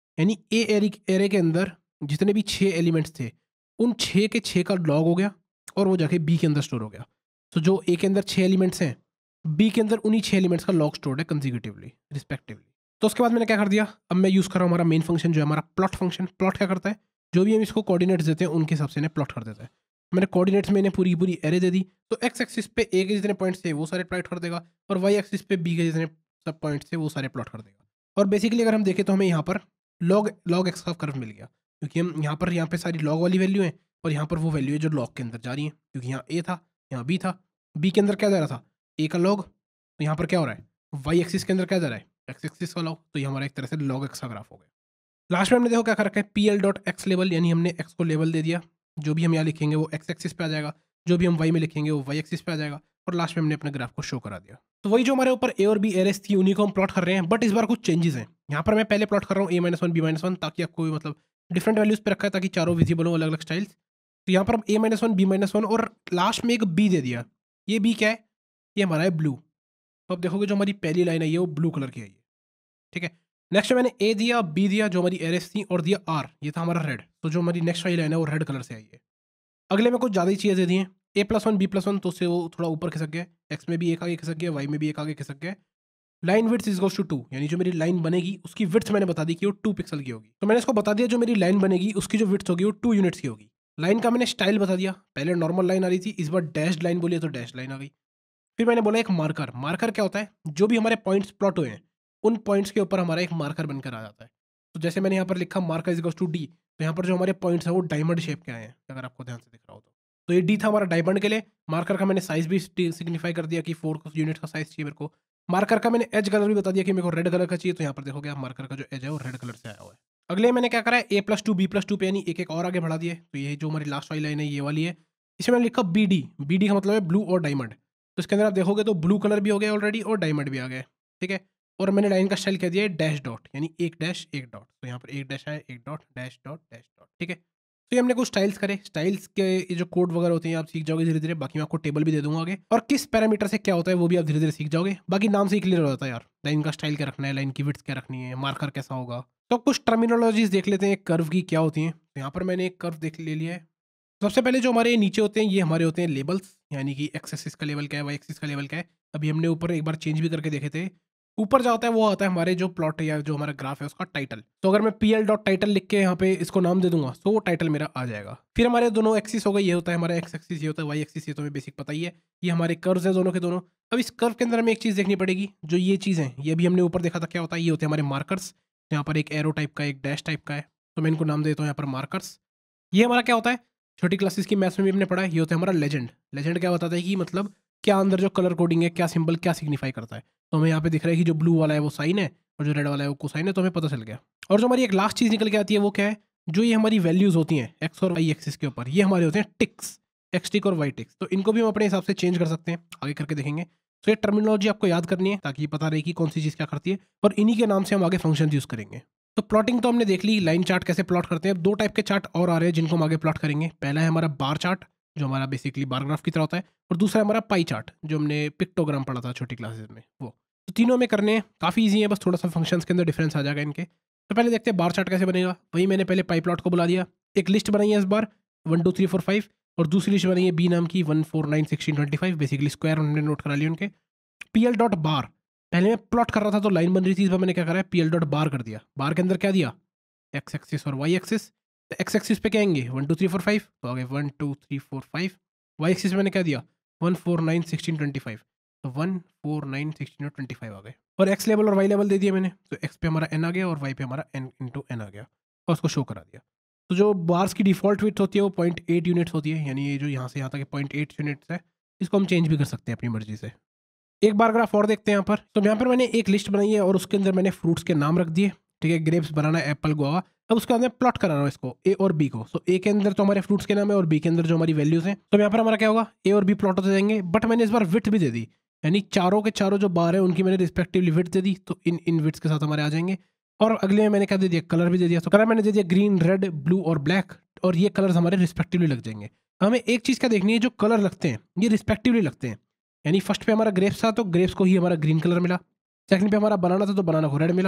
यानी ए एरे एरे के अंदर जितने भी छः एलिमेंट्स थे उन छः के छः का लॉग हो गया और वो जाके बी के अंदर स्टोर हो गया। तो जो ए के अंदर छः एलिमेंट्स हैं, बी के अंदर उन्हीं छः एलिमेंट्स का लॉग स्टोर्ड है कंसेक्यूटिवली रिस्पेक्टिवली। तो उसके बाद मैंने क्या कर दिया, अब मैं यूज़ कर रहा हूँ हमारा मेन फंक्शन जो है हमारा प्लॉट फंक्शन। प्लॉट क्या करता है, जो भी हम इसको कोऑर्डिनेट्स देते हैं उनके हिसाब से इन्हें प्लॉट कर देता है। मैंने कोऑर्डिनेट्स में इन्हें पूरी पूरी एरे दे दी, तो एक्स एक्सिस पे ए के जितने पॉइंट्स थे वो सारे प्लॉट कर देगा और वाई एक्सिस पे बी के जितने सब पॉइंट्स थे वो सारे प्लॉट कर देगा। और बेसिकली अगर हम देखें तो हमें यहाँ पर लॉग लॉग एक्स का कर्व मिल गया, क्योंकि हम यहाँ पर यहाँ पे सारी लॉग वाली वैल्यू है और यहाँ पर वो वैल्यू है जो लॉग के अंदर जा रही है, क्योंकि यहाँ ए था यहाँ बी था। बी के अंदर क्या जा रहा था, ए का लॉग, तो यहाँ पर क्या हो रहा है, वाई एक्सिस के अंदर क्या जा रहा है, एक्स एक्सिस का लॉग। तो ये हमारा एक तरह से लॉग एक्स का ग्राफ हो गया। लास्ट में हमने देखो क्या कर रखा है, पी एल डॉट एक्स लेवल, यानी हमने एक्स को लेवल दे दिया। जो भी हम यहाँ लिखेंगे वो एक्स एक्सिस पे आ जाएगा, जो भी हम वाई में लिखेंगे वो वाई एक्सिस पे आ जाएगा, और लास्ट में हमने अपने ग्राफ को शो करा दिया। तो वही जो हमारे ऊपर ए और बी एरेस थी उन्हीं को हम प्लॉट कर रहे हैं, बट इस बार कुछ चेंजेस हैं। यहाँ पर मैं पहले प्लॉट कर रहा हूँ A minus one B minus one, ताकि आपको मतलब डिफरेंट वैल्यूज पे रखा है ताकि चारों विजिबल हो अलग अलग स्टाइल्स। तो यहाँ पर हम A minus one B minus one और लास्ट में एक बी दे दिया। ये बी क्या है, ये हमारा है ब्लू। तो अब देखोगे जो हमारी पहली लाइन है ये वो ब्लू कलर की है ये, ठीक है। नेक्स्ट मैंने ए दिया, बी दिया जो हमारी एरेस थी, और दिया आर, ये था हमारा रेड। तो जो हमारी नेक्स्ट वाली लाइन है वो रेड कलर से आई है। अगले में कुछ ज़्यादा ही चीज़ें दी हैं, A plus one B plus one, तो उससे वो थोड़ा ऊपर खिसक गया, एक्स में भी एक आगे खिसक गया, वाई में भी एक आगे खिसक गया। Line width is goes to two, यानी जो मेरी लाइन बनेगी उसकी विड्थ मैंने बता दी कि वो टू पिक्सल की होगी। तो मैंने इसको बता दिया जो मेरी लाइन बनेगी उसकी जो विड्थ होगी वो टू यूनिट्स की होगी। लाइन का मैंने स्टाइल बता दिया, पहले नॉर्मल लाइन आ रही थी, इस बार डैश लाइन बोलिए तो डैश लाइन आ गई। फिर मैंने बोला एक मार्कर। मार्कर क्या होता है, जो भी हमारे पॉइंट्स प्लॉट हुए हैं उन पॉइंट्स के ऊपर हमारा एक मार्कर बनकर आ जाता है। तो जैसे मैंने यहाँ पर लिखा marker is goes to D, तो यहाँ पर जो हमारे पॉइंट्स हैं वो डायमंड शेप के आए हैं, अगर आपको ध्यान से दिख रहा हो तो। तो ये डी था हमारा डायमंड के लिए। मार्कर का मैंने साइज भी सिग्निफाई कर दिया कि फोर यूनिट का साइज चाहिए मेरे को। मार्कर का मैंने एज कलर भी बता दिया कि मेरे को रेड कलर का चाहिए, तो यहाँ पर देखोगे आप मार्कर का जो एज है वो रेड कलर से आया हुआ है। अगले मैंने क्या करा है, A plus two B plus two पे यानी एक एक और आगे बढ़ा दिए। तो ये जो हमारी लास्ट वाली लाइन है ये वाली है, इसमें मैंने लिखा बी डी। बी डी का मतलब है ब्लू और डायमंड। तो इसके अंदर आप देखोगे तो ब्लू कलर भी हो गया ऑलरेडी और डायमंड भी आ गया, ठीक है। और मैंने लाइन का स्टाइल कह दिया है डैश डॉट, यानी एक डैश एक डॉट। तो यहाँ पर एक डैश है, एक dot, dash dot, dash dot, ठीक है। तो ये हमने कुछ स्टाइल्स करे। स्टाइल्स के ये जो कोड वगैरह होते हैं आप सीख जाओगे धीरे धीरे, बाकी मैं आपको टेबल भी दे दूंगा आगे, और किस पैरामीटर से क्या होता है वो भी आप धीरे धीरे सीख जाओगे। बाकी नाम से ही क्लियर हो जाता है यार, लाइन का स्टाइल क्या रखना है, लाइन की विड्थ क्या रखनी है, मार्कर कैसा होगा। तो कुछ टर्मिनोलॉजीज देख लेते हैं कर्व की क्या होती हैं। तो यहाँ पर मैंने एक कर्व देख ले लिया है। सबसे पहले जो हमारे नीचे होते हैं ये हमारे होते हैं लेबल्स, यानी कि एक्स एक्सिस का लेवल क्या है, वाई एक्सिस का लेवल क्या है। अभी हमने ऊपर एक बार चेंज भी करके देखे थे। ऊपर जो होता है वो आता है हमारे जो प्लॉट या जो हमारा ग्राफ है उसका टाइटल। तो अगर मैं पी एल डॉट टाइटल लिख के यहाँ पे इसको नाम दे दूंगा तो वो टाइटल मेरा आ जाएगा। फिर हमारे दोनों एक्सिस हो गए, ये होता है हमारा एक्स एक्सिस, ये होता है वाई एक्सिस, ये तो हमें बेसिक पता ही है। ये हमारे कर्व्स हैं दोनों के दोनों। अब इस कर्व के अंदर हमें एक चीज़ देखनी पड़ेगी, जो ये चीज़ है ये भी हमने ऊपर देखा था क्या होता है, ये होते हैं हमारे मार्कर्स। यहाँ पर एक एरो टाइप का एक डैश टाइप का है, तो मैं इनको नाम देता हूँ यहाँ पर मार्कर्स। ये हमारा क्या होता है, छोटी क्लासेस की मैथ्स में भी हमने पढ़ा है, ये होता है हमारा लेजेंड। लेजेंड क्या बताता है कि मतलब क्या अंदर जो कलर कोडिंग है, क्या सिंबल क्या सिग्निफाई करता है। तो हमें यहाँ पे दिख रहा है कि जो ब्लू वाला है वो साइन है और जो रेड वाला है वो कोसाइन है, तो हमें पता चल गया। और जो हमारी एक लास्ट चीज़ निकल के आती है वो क्या है, जो ये हमारी वैल्यूज़ होती हैं एक्स और वाई एक्सिस के ऊपर, ये हमारे होते हैं टिक्स, एक्स टिक और वाई टिक्स। तो इनको भी हम अपने हिसाब से चेंज कर सकते हैं, आगे करके देखेंगे। तो ये टर्मिनोलॉजी आपको याद करनी है ताकि पता रहे कि कौन सी चीज़ क्या करती है, और इन्हीं के नाम से हम आगे फंक्शन यूज़ करेंगे। तो प्लॉटिंग तो हमने देख ली, लाइन चार्ट कैसे प्लॉट करते हैं। अब दो टाइप के चार्ट और आ रहे हैं जिनको हम आगे प्लॉट करेंगे। पहला है हमारा बार चार्ट, जो हमारा बेसिकली बार ग्राफ की तरह होता है, और दूसरा है हमारा पाई चार्ट, जो हमने पिक्टोग्राम पढ़ा था छोटी क्लासेस में वो। तो तीनों में करने हैं, काफ़ी ईजी है, बस थोड़ा सा फंक्शंस के अंदर डिफरेंस आ जाएगा इनके। तो पहले देखते हैं बार चार्ट कैसे बनेगा। वही मैंने पहले पाई प्लॉट को बुला दिया, एक लिस्ट बनाई है इस बार one two three four five, और दूसरी लिस्ट बनाई है बी नाम की one four nine sixteen twenty five. Basically square हमने नोट करा लिए उनके। पी एल डॉट बार, पहले मैं प्लॉट कर रहा था तो लाइन बन रही थी, इस बार मैंने क्या करा है पी एल डॉट बार कर दिया। बार के अंदर क्या दिया, एक्स एक्सिस और वाई एक्सिस। तो एक्स एक्सिस पे क्या आएंगे one two three four five, तो आगे one two three four five. Y axis मैंने क्या दिया one four nine sixteen twenty five, तो वन फोर नाइन सिक्सटीन और ट्वेंटी फाइव आ गए। और एक्स लेवल और वाई लेवल दे दिया मैंने, तो एक्स पे हमारा एन आ गया और वाई पे हमारा एन इंटू एन आ गया, और उसको शो करा दिया। तो जो बार्स की डिफॉल्ट विड्थ होती है वो पॉइंट एट यूनिट्स होती है, यानी ये जो यहाँ से यहाँ तक पॉइंट एट यूनिट्स है, इसको हम चेंज भी कर सकते हैं अपनी मर्जी से। एक बार ग्राफ और देखते हैं यहाँ पर। तो यहाँ पर मैंने एक लिस्ट बनाई है और उसके अंदर मैंने फ्रूट्स के नाम रख दिए, ठीक है। Grapes, banana, apple, guava. अब उसके अंदर प्लॉट करा रहा हूँ इसको ए और बी को। सो ए के अंदर तो हमारे फ्रूट्स के नाम है और बी के अंदर जो हमारी वैल्यूज हैं। तो यहाँ पर हमारा क्या होगा, ए और बी प्लॉट होते जाएंगे, बट मैंने इस बार विड्थ भी दे दी, यानी चारों के चारों जो बार है उनकी मैंने रिस्पेक्टिवली विड्थ दे दी, तो इन इन विड्थ के साथ हमारे आ जाएंगे। और अगले में मैंने क्या दे दिया, कलर भी दे दिया। तो कलर मैंने दे दिया ग्रीन, रेड, ब्लू और ब्लैक, और ये कलर्स हमारे रिस्पेक्टिवली लग जाएंगे। हमें एक चीज़ क्या देखनी है, जो कलर लगते हैं ये रिस्पेक्टिवली लगते हैं, यानी फर्स्ट पे हमारा ग्रेप्स था तो ग्रेप्स को ही हमारा ग्रीन कलर मिला, सेकंड पे हमारा बनाना था तो बनाना को रेड मिला,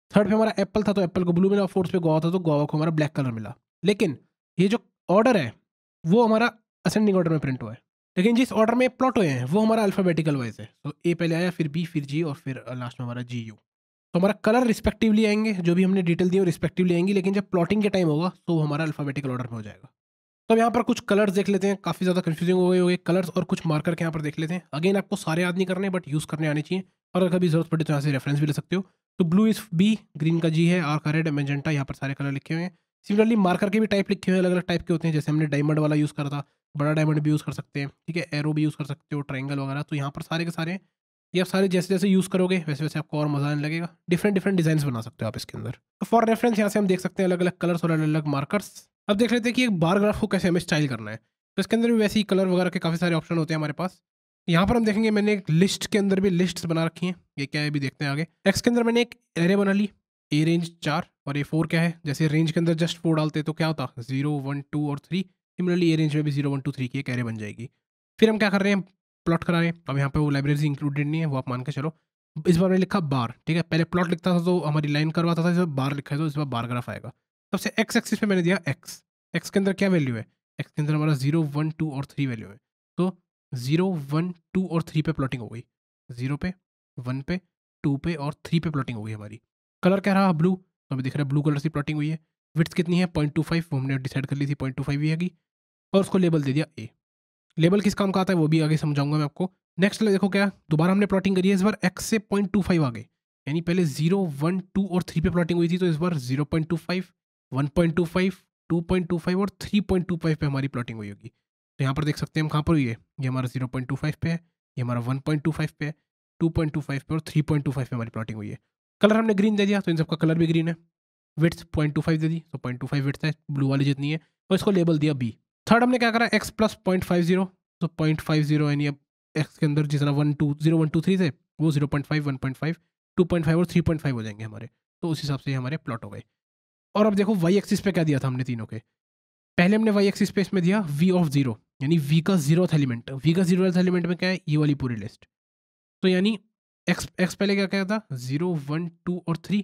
थर्ड पे हमारा एप्पल था तो एप्पल को ब्लू मिला, फोर्थ पे गोवा था तो गोवा को हमारा ब्लैक कलर मिला। लेकिन ये जो ऑर्डर है वो हमारा असेंडिंग ऑर्डर में प्रिंट हुआ है, लेकिन जिस ऑर्डर में प्लॉट हुए हैं वो हमारा अल्फाबेटिकल वाइज है। तो ए पहले आया, फिर बी, फिर जी और फिर लास्ट में हमारा जी यू। तो हमारा कलर रिस्पेक्टिवली आएंगे, जो भी हमने डिटेल दी है रिस्पेक्टिवली आएंगी, लेकिन जब प्लॉटिंग के टाइम होगा तो हमारा अल्फाबेटिकल ऑर्डर में हो जाएगा। तो अब यहाँ पर कुछ कलर्स देख लेते हैं, काफ़ी ज़्यादा कंफ्यूजिंग हो गए होंगे कलर्स, और कुछ मार्कर के यहाँ पर देख लेते हैं। अगेन आपको सारे याद नहीं करने, बट यूज़ करने आने चाहिए, और अगर कभी जरूरत पड़े तो यहाँ से रेफरेंस भी ले सकते हो। तो ब्लू इज बी, ग्रीन का जी है, आर का रेड, मैजेंटा, यहाँ पर सारे कलर लिखे हुए हैं। सिमिलरली मार्कर के भी टाइप लिखे हुए हैं, अलग अलग टाइप के होते हैं। जैसे हमने डायमंड वाला यूज़ करा था, बड़ा डायमंड भी यूज़ कर सकते हैं, ठीक है, एरो भी यूज़ कर सकते हो, ट्रायंगल वगैरह। तो यहाँ पर सारे के सारे ये आप सारे जैसे जैसे यूज़ करोगे वैसे वैसे आपको और मजा आने लगेगा। डिफरेंट डिफरेंट डिजाइन बना सकते हो आप इसके अंदर। तो फॉर रेफरेंस यहाँ से हम देख सकते हैं अलग अलग कलर्स और अलग अलग मार्कर्स। अब देख लेते हैं कि एक बार ग्राफ को कैसे हमें स्टाइल करना है। तो इसके अंदर भी वैसे ही कलर वगैरह के काफ़ी सारे ऑप्शन होते हैं हमारे पास। यहाँ पर हम देखेंगे, मैंने एक लिस्ट के अंदर भी लिस्ट्स बना रखी हैं। ये क्या है भी देखते हैं आगे। एक्स के अंदर मैंने एक एरे बना ली, ए रेंज चार, और ए फोर क्या है, जैसे रेंज के अंदर जस्ट फोर डालते तो क्या होता, जीरो वन टू और थ्री। सिमिलरली ए रेंज में भी जीरो वन टू थ्री की एक एरे बन जाएगी। फिर हम क्या कर रहे हैं, प्लॉट करा रहे हैं। अब यहाँ पे वो लाइब्रेरी इंक्लूडेड नहीं है, वो आप मान के चलो। इस बार मैंने लिखा बार, ठीक है, पहले प्लॉट लिखता था तो हमारी लाइन करवाता था, इस बार बार लिखा है तो इस बार बार ग्राफ आएगा। सबसे एक्स एक्सिस पे मैंने दिया एक्स। एक्स के अंदर क्या वैल्यू है, एक्स के अंदर हमारा जीरो वन टू और थ्री वैल्यू है। तो जीरो वन टू और थ्री पे प्लॉटिंग हो गई, जीरो पे, वन पे, टू पे और थ्री पे प्लॉटिंग हो गई हमारी। कलर क्या रहा, ब्लू। तो हमें दिख रहा है ब्लू कलर से प्लॉटिंग हुई है। विड्थ कितनी है, पॉइंट टू फाइव, वो हमने डिसाइड कर ली थी पॉइंट टू फाइव ही है। और उसको लेबल दे दिया ए। लेबल किस काम का आता है वो भी आगे समझाऊंगा मैं आपको। नेक्स्ट देखो क्या, दोबारा हमने प्लॉटिंग करी है, इस बार एक्स से पॉइंट टू फाइव आगे, यानी पहले जीरो वन टू और थ्री पे प्लॉटिंग हुई थी, तो इस बार zero point two five, one point two five, two point two five और थ्री पॉइंट टू फाइव पे हमारी प्लॉटिंग हुई होगी। तो यहाँ पर देख सकते हैं हम कहाँ पर हुई है, ये हमारा जीरो पॉइंट टू फाइव पे है, ये हमारा वन पॉइंट टू फाइव पे है, टू पॉइंट टू फाइव पे और थ्री पॉइंट टू फाइव पे हमारी प्लॉटिंग हुई है। कलर हमने ग्रीन दे दिया तो इन सबका कलर भी ग्रीन है। विड्थ पॉइंट टू फाइव दे दी, तो पॉइंट टू फाइव विड्थ है, ब्लू वाली जितनी है, और इसको लेबल दिया बी। थर्ड हमने क्या करा, X plus point five zero, तो पॉइंट फाइव जीरो यानी अब एक्स के अंदर जितना one two zero one two three थे वो zero point five, one point five, two point five और थ्री पॉइंट फाइव हो जाएंगे हमारे। तो उस हिसाब से हमारे प्लॉट हो गए। और अब देखो वाई एक्सिस पे क्या दिया था हमने तीनों के। पहले हमने वाई एक्सिस पे इसमें दिया वी ऑफ जीरो, यानी वी का जीरो एलिमेंट। वी का जीरो एलिमेंट में क्या है, ये वाली पूरी लिस्ट। तो यानी एक्स एक्स पहले क्या क्या था, जीरो वन टू और थ्री,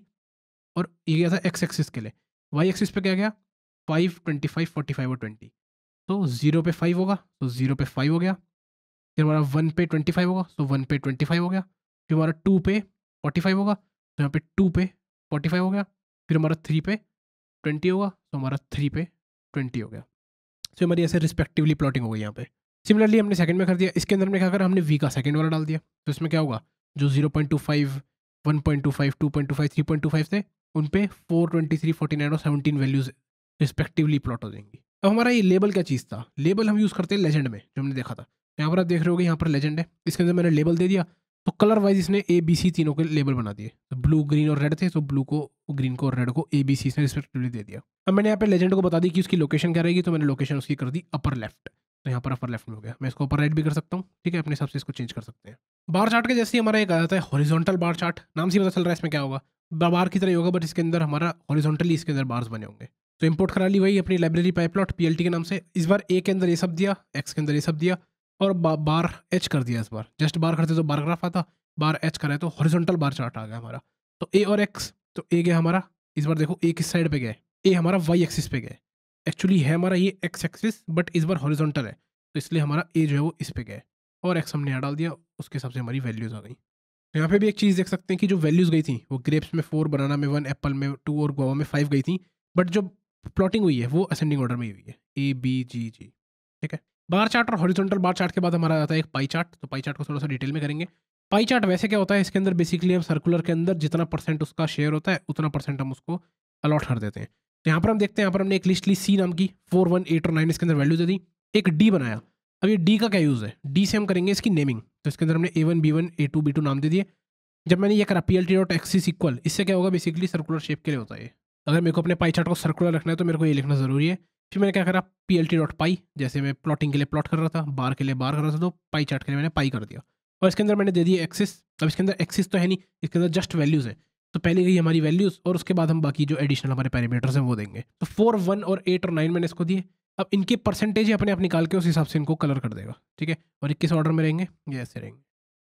और ये गया था एक्स एक्सिस के लिए। वाई एक्सिस पे क्या गया, five, twenty five, forty five और ट्वेंटी। तो जीरो पे फाइव होगा तो जीरो पे फाइव हो गया। फिर हमारा वन पे ट्वेंटी फाइव होगा तो वन पे ट्वेंटी फाइव हो गया। फिर हमारा टू पे फोर्टी फाइव होगा तो यहाँ पे टू पे फोर्टी फाइव हो गया। फिर हमारा थ्री पे ट्वेंटी होगा तो हमारा थ्री पे ट्वेंटी हो गया। तो हमारी ऐसे रिस्पेक्टिवली प्लॉटिंग हो गई यहाँ पे। सिमिलरली हमने सेकंड में कर दिया, इसके अंदर हमने क्या करा, हमने वी का सेकंड वाला डाल दिया। तो इसमें क्या होगा, जो zero point two five, one point two five, two point two five, three point two five थे, उन पे four, twenty three, forty nine और सेवनटीन वैल्यूज रिस्पेक्टिवली प्लॉट हो जाएंगी। अब हमारा ये लेबल क्या चीज़ था, लेबल हम यूज़ करते हैं लेजेंड में, जो हमने देखा था। यहाँ पर आप देख रहे होगे, यहाँ पर लेजेंड है, इसके अंदर मैंने लेबल दे दिया। तो कलर वाइज इसने ए बी सी तीनों के लेबल बना दिए। तो ब्लू, ग्रीन और रेड थे, तो ब्लू को, ग्रीन को और रेड को ए बी सी से रिस्पेक्टिवली दे दिया। अब मैंने यहाँ पे लेजेंड को बता दी कि उसकी लोकेशन क्या रहेगी, तो मैंने लोकेशन उसकी कर दी अपर लेफ्ट। तो यहाँ पर अपर लेफ्ट में हो गया। मैं इसको अपर राइट भी कर सकता हूँ, ठीक है, अपने हिसाब से इसको चेंज कर सकते हैं। बार चार्ट के जैसे ही हमारा एक आ जाता है हॉरिजॉन्टल बार चार्ट, नाम से पता चल रहा है इसमें क्या होगा, बार की तरह ही होगा, बट इसके अंदर हमारा हॉरिजॉन्टली इसके अंदर बार्स बने होंगे। तो इंपोर्ट करा ली वही अपनी लाइब्रेरी पाइपलॉट पीएलटी के नाम से। इस बार ए के अंदर ये सब दिया, एक्स के अंदर ये सब दिया, और बा, बार एच कर दिया। इस बार जस्ट बार करते तो बार ग्राफ आता, बार एच कराए तो हॉरिजॉन्टल बार चार्ट आ गया हमारा। तो ए और एक्स, तो ए गया हमारा, इस बार देखो ए किस साइड पे गया है, ए हमारा वाई एक्सिस पे गया है। एक्चुअली है हमारा ये एक्स एक्सिस, बट इस बार हॉरिजॉन्टल है, तो इसलिए हमारा ए जो है वो इस पे गया है, और एक्स हमने यहाँ डाल दिया, उसके हिसाब से हमारी वैल्यूज आ गई। तो यहाँ पे भी एक चीज़ देख सकते हैं कि जो वैल्यूज गई थी वो ग्रेप्स में फोर, बनाना में वन, एप्पल में टू और गोवा में फाइव गई थी, बट जो प्लॉटिंग हुई है वो असेंडिंग ऑर्डर में ही हुई है, ए बी जी जी, ठीक है। बार चार्ट और हॉरिजॉन्टल बार चार्ट के बाद हमारा आता है एक पाई चार्ट। तो पाई चार्ट को थोड़ा सा डिटेल में करेंगे। पाई चार्ट वैसे क्या होता है, इसके अंदर बेसिकली हम सर्कुलर के अंदर जितना परसेंट उसका शेयर होता है उतना परसेंट हम उसको अलॉट कर देते हैं। तो यहाँ पर हम देखते हैं, यहाँ पर हमने एक लिस्ट ली सी नाम की, फोर, वन, एट और नाइन इसके अंदर वैल्यू दे दी। एक डी बनाया। अब ये डी का क्या यूज़ है, डी से हम करेंगे इसकी नेमिंग। तो इसके अंदर हमने A one, B one, A two, B two नाम दे दिए। जब मैंने ये करा P L T dot axis equal, इससे क्या होगा, बेसिकली सर्कुलर शेप के लिए होता है। अगर मेरे को अपने पाई चार्ट को सर्कुलर रखना है तो मेरे को ये लिखना ज़रूरी है। फिर मैंने क्या करा, P L T dot pie, जैसे मैं प्लॉटिंग के लिए प्लॉट कर रहा था, बार के लिए बार कर रहा था, तो पाई चार्ट के लिए मैंने पाई कर दिया। और इसके अंदर मैंने दे दिया एक्सिस। अब इसके अंदर एक्सिस तो है नहीं, इसके अंदर जस्ट वैल्यूज़ है। तो पहले गई हमारी वैल्यूज़, और उसके बाद हम बाकी जो एडिशनल हमारे पैरामीटर्स हैं वो देंगे। तो फोर, वन और एट और नाइन मैंने इसको दिए। अब इनके परसेंटेज अपने आप निकाल के उस हिसाब से इनको कलर कर देगा, ठीक है। और ये किस ऑर्डर में रहेंगे, ये ऐसे रहेंगे।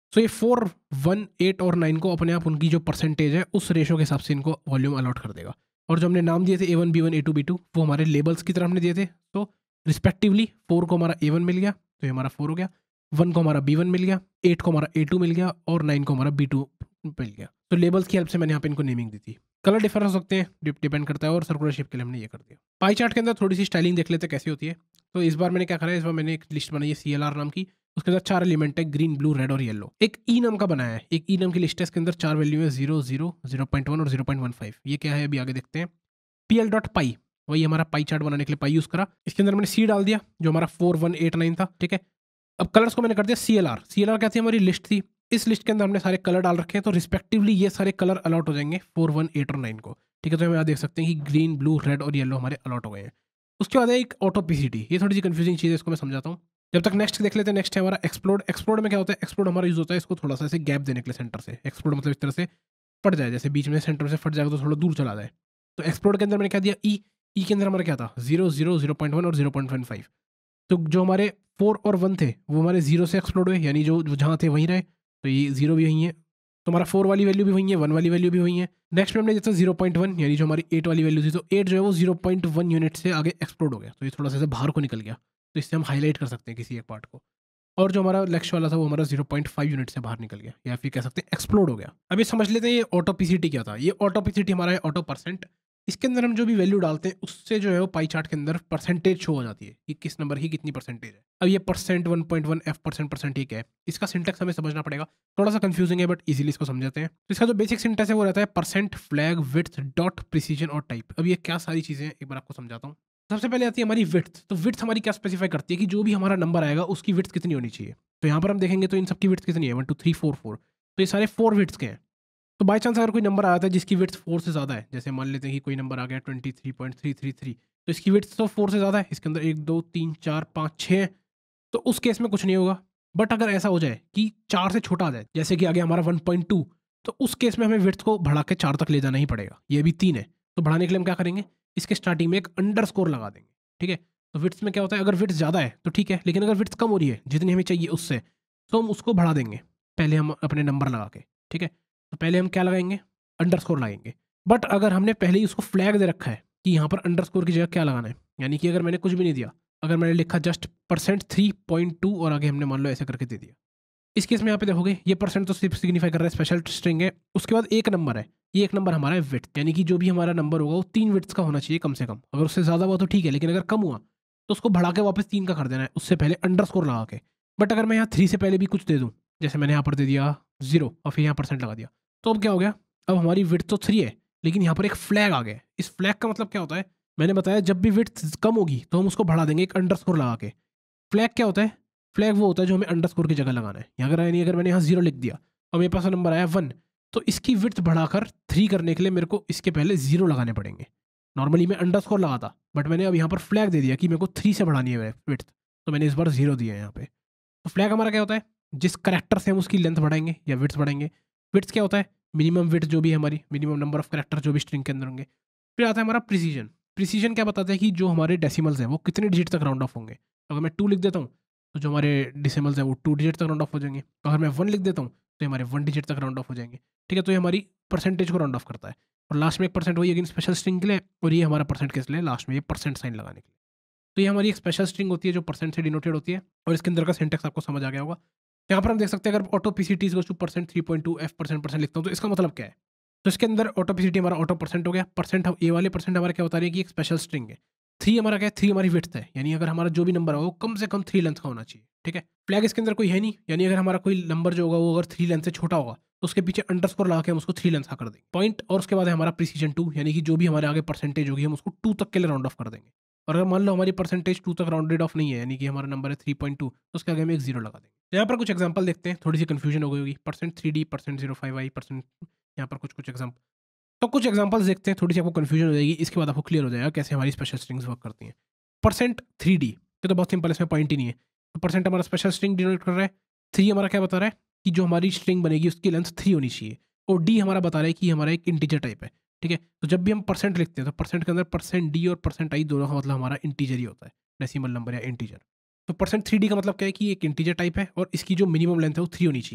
सो ये फोर, वन, एट और नाइन को अपने आप उनकी जो परसेंटेज है उस रेशो के हिसाब से इनको वॉल्यूम अलॉट कर देगा। और जो हमने नाम दिए थे A one, B one, A two, B two, वो हमारे लेबल्स की तरह हमने दिए थे। तो रिस्पेक्टिवली फोर को हमारा ए वन मिल गया, तो ये हमारा फोर हो गया। वन को हमारा बी वन मिल गया, एट को हमारा ए टू मिल गया और नाइन को हमारा बी टू मिल गया। तो लेबल्स की हेल्प से मैंने यहाँ पे इनको नेमिंग दी थी। कलर डिफर हो सकते हैं, डिपेंड करता है, और सर्कुलर शेप के लिए हमने ये कर दिया। पाई चार्ट के अंदर थोड़ी सी स्टाइलिंग देख लेते हैं कैसी होती है। तो इस बार मैंने क्या करा है, इस बार मैंने एक लिस्ट बनाई है सी एल आर नाम की। उसके अंदर चार एलिमेंट है, ग्रीन, ब्लू, रेड और येलो। एक ई नाम का बनाया है, एक ई नाम की लिस्ट है, इसके अंदर चार वैल्यू है, zero, zero, zero point one और जीरो पॉइंट वन फाइव। ये क्या है अभी आगे देखते हैं। पी एल डॉट पाई, वही हमारा पाई चार्ट बनाने के लिए पाई यूज करा। इसके अंदर मैंने सी डाल दिया जो हमारा फोर, वन, एट, नाइन था, ठीक है। अब कलर्स को मैंने कर दिया C L R. C L R क्या थी, हमारी लिस्ट थी। इस लिस्ट के अंदर हमने सारे कलर डाल रखे हैं, तो रिस्पेक्टिवली ये सारे कलर अलॉट हो जाएंगे फोर, वन, एट और नाइन को, ठीक है। तो हम यहाँ देख सकते हैं कि ग्रीन, ब्लू, रेड और येलो हमारे अलॉट हो गए हैं। उसके बाद है एक ऑटो पीसीटी। ये थोड़ी सी कंफ्यूजिंग चीज़ है, इसको मैं समझाता हूँ। जब तक नेक्स्ट देख लेते हैं। नेक्स्ट है हमारा एक्सप्लोड। एक्सप्लोड में क्या होता है, एक्सप्लोड हमारा यूज होता है इसको थोड़ा सा ऐसे गैप देने के लिए सेंटर से। एक्सप्लोड मतलब इस तरह से फट जाए, जैसे बीच में सेंटर से फट जाएगा तो थोड़ा दूर चला जाए। तो एक्सप्लोड के अंदर मैंने क्या दिया, ई। ई के अंदर हमारा क्या था, zero, zero, zero point one और जीरो पॉइंट वन फाइव। तो जो हमारे फोर और वन थे वो हमारे जीरो से एक्सप्लोड हुए, यानी जो जहाँ थे वहीं रहे। तो ये जीरो भी वहीं है, तो हमारा फोर वाली वैल्यू भी वहीं है, वन वाली वैल्यू भी वहीं है। नेक्स्ट में हमने जैसे जीरो पॉइंट वन, यानी जो हमारी एट वाली वैल्यू थी, तो एट जो है वो जीरो पॉइंट वन यूनिट से आगे एक्सप्लोड हो गया। तो ये थोड़ा सा बाहर को निकल गया, तो इससे हम हाईलाइट कर सकते हैं किसी एक पार्ट को। और जो हमारा नेक्स्ट वाला था वो हमारा जीरो पॉइंट फाइव यूनिट से बाहर निकल गया, या फिर कह सकते हैं एक्सप्लोड हो गया। अभी समझ लेते हैं ये ऑटो पीसीटी क्या था। ये ऑटो पीसीटी हमारा है ऑटो परसेंट। इसके अंदर हम जो भी वैल्यू डालते हैं उससे जो है वो पाई चार्ट के अंदर परसेंटेज शो हो जाती है कि किस नंबर की कितनी परसेंटेज है। अब ये percent, one point one, F percent, percent ठीक है। इसका सिंटेक्स हमें समझना पड़ेगा, थोड़ा सा कंफ्यूजिंग है बट इजीली इसको समझते हैं। तो इसका जो बेसिक सिंटेक्स है वो रहता है percent, flag, width, dot, precision और टाइप। अब ये क्या सारी चीज़ें एक बार आपको समझाता हूँ। सबसे पहले आती है हमारी विड्थ। तो विड्थ हमारी क्या स्पेसिफाई करती है कि जो भी हमारा नंबर आएगा उसकी विड्थ कितनी होनी चाहिए। तो यहाँ पर हम देखेंगे तो इन सबकी विड्थ कितनी है, one, two, three, four, four. तो ये सारे फोर विड्थ के हैं। तो बाई चांस अगर कोई नंबर आता है जिसकी विड्थ फोर से ज़्यादा है, जैसे मान लेते हैं कि कोई नंबर आ गया twenty three point three three three, तो इसकी विड्थ तो फोर से ज़्यादा है। इसके अंदर एक, दो, तीन, चार, पाँच, छः, तो उस केस में कुछ नहीं होगा। बट अगर ऐसा हो जाए कि चार से छोटा आ जाए, जैसे कि आ गया हमारा वन पॉइंट टू, तो उस केस में हमें विड्थ को बढ़ा के चार तक ले जाना ही पड़ेगा। ये भी तीन है, तो बढ़ाने के लिए हम क्या करेंगे, इसके स्टार्टिंग में एक अंडर स्कोर लगा देंगे, ठीक है। तो विड्थ में क्या होता है, अगर विड्थ ज़्यादा है तो ठीक है, लेकिन अगर विड्थ कम हो रही है जितनी हमें चाहिए उससे, तो हम उसको बढ़ा देंगे पहले हम अपने नंबर लगा के, ठीक है। तो पहले हम क्या लगाएंगे, अंडर स्कोर लगाएंगे। बट अगर हमने पहले ही उसको फ्लैग दे रखा है कि यहाँ पर अंडर स्कोर की जगह क्या लगाना है, यानी कि अगर मैंने कुछ भी नहीं दिया, अगर मैंने लिखा just percent three point two और आगे हमने मान लो ऐसे करके दे दिया, इस केस में यहाँ पे देखोगे ये परसेंट तो सिर्फ सिग्निफाई कर रहा है स्पेशल स्ट्रिंग है। उसके बाद एक नंबर है, ये एक नंबर हमारा है विड्थ, यानी कि जो भी हमारा नंबर होगा वो तीन विड्थ का होना चाहिए कम से कम। अगर उससे ज़्यादा हुआ तो ठीक है, लेकिन अगर कम हुआ तो उसको बढ़ा के वापस तीन का कर देना है, उससे पहले अंडर स्कोर लगा के। बट अगर मैं यहाँ थ्री से पहले भी कुछ दे दूँ, जैसे मैंने यहाँ पर दे दिया जीरो और फिर यहाँ परसेंट लगा दिया, तो अब क्या हो गया, अब हमारी विड्थ तो थ्री है लेकिन यहाँ पर एक फ्लैग आ गया। इस फ्लैग का मतलब क्या होता है, मैंने बताया जब भी विड्थ कम होगी तो हम उसको बढ़ा देंगे एक अंडर स्कोर लगा के। फ्लैग क्या होता है, फ्लैग वो होता है जो हमें अंडर स्कोर की जगह लगाना है। यहाँ अगर नहीं, अगर मैंने यहाँ जीरो लिख दिया और मेरे पास नंबर आया वन, तो इसकी विड्थ बढ़ाकर थ्री करने के लिए मेरे को इसके पहले जीरो लगाने पड़ेंगे। नॉर्मली मैं अंडर स्कोर लगाता, बट मैंने अब यहाँ पर फ्लैग दे दिया कि मेरे को थ्री से बढ़ानी है विड्थ, तो मैंने इस बार जीरो दिया है यहाँ पे। तो फ्लैग हमारा क्या होता है, जिस करेक्टर से हम उसकी लेंथ बढ़ाएंगे या विड्थ बढ़ाएंगे। विड्थ क्या होता है, मिनिमम विड्थ जो भी है हमारी, मिनिमम नंबर ऑफ करेक्टर जो भी स्ट्रिंग के अंदर होंगे। फिर आता है हमारा प्रिसीजन। प्रिसीजन क्या बताता है कि जो हमारे डेसिमल्स हैं वो कितने डिजिट तक राउंड ऑफ होंगे। अगर मैं टू लिख देता हूँ तो जो हमारे डेसिमल्स हैं वो टू डिजिट तक राउंड ऑफ हो जाएंगे। अगर मैं वन लिख देता हूँ तो हमारे वन डिजिट तक राउंड ऑफ हो जाएंगे, ठीक है। तो ये हमारी परसेंटेज को राउंड ऑफ करता है। और लास्ट में एक परसेंट वही अगेन स्पेशल स्ट्रिंग के लिए, और ये हमारा परसेंट किस लिए, लास्ट में ये परसेंट साइन लगाने के लिए। तो ये हमारी एक स्पेशल स्ट्रिंग होती है जो परसेंट से डिनोटेड होती है, और इसके अंदर का सिंटेक्स आपको समझ आ गया होगा। यहाँ पर हम देख सकते हैं अगर auto PCT is to percent three point two F percent percent लिखता हूँ तो इसका मतलब क्या है। तो इसके अंदर ऑटो पीसीटी हमारा ऑटो परसेंट हो गया। परसेंट ए वाले परसेंट हमारा क्या बता रही है कि एक स्पेशल स्ट्रिंग है। थ्री हमारा क्या है, थ्री हमारी विड्थ है, यानी अगर हमारा जो भी नंबर होगा वो कम से कम थ्री लेंथ का होना चाहिए, ठीक है। फ्लैग इसके अंदर कोई है नहीं, यानी अगर हमारा कोई नंबर जो होगा वो अगर थ्री लेंथ से छोटा होगा तो उसके पीछे अंडरस्कोर लगा के हम उसको थ्री लेंथ का कर देंगे पॉइंट। और उसके बाद है हमारा प्रिसीजन टू, यानी कि जो भी हमारे आगे परसेंटेज होगी हम उसको टू तक के लिए राउंड ऑफ कर देंगे। और अगर मान लो हमारी परसेंटेज टू तक राउंडेड ऑफ नहीं है, यानी कि हमारा नंबर है थ्री पॉइंट टू, तो उसके आगे हम एक जीरो लगा देंगे। यहाँ पर कुछ एग्जांपल देखते हैं, थोड़ी सी कंफ्यूजन हो गई होगी। Percent three D, percent zero five I, percent, यहाँ पर कुछ कुछ एग्जाम्पल, तो कुछ एग्जांपल्स देखते हैं, थोड़ी सी आपको कंफ्यूजन हो जाएगी, इसके बाद आपको क्लियर हो जाएगा कैसे हमारी स्पेशल स्ट्रिंग्स वर्क करती हैं। परसेंट थ्री डी, ये तो बहुत सिंपल, इसमें पॉइंट ही नहीं है। तो परसेंट हमारा स्पेशल स्ट्रिंग डिनोट कर रहा है। थ्री हमारा क्या बता रहा है कि जो हमारी स्ट्रिंग बनेगी उसकी लेंथ थ्री होनी चाहिए। और डी हमारा बता रहा है कि हमारा एक इंटीजर टाइप है, ठीक है। तो जब भी हम परसेंट लिखते हैं तो परसेंट के अंदर परसेंट डी और परसेंट आई दोनों का मतलब हमारा इंटीजर ही होता है, डेसिमल नंबर या इंटीजर। तो परसेंट थ्री डी का मतलब क्या है कि एक इंटीजर टाइप है और इसकी जो मिनिमम लेंथ है वो थ्री होनी चाहिए।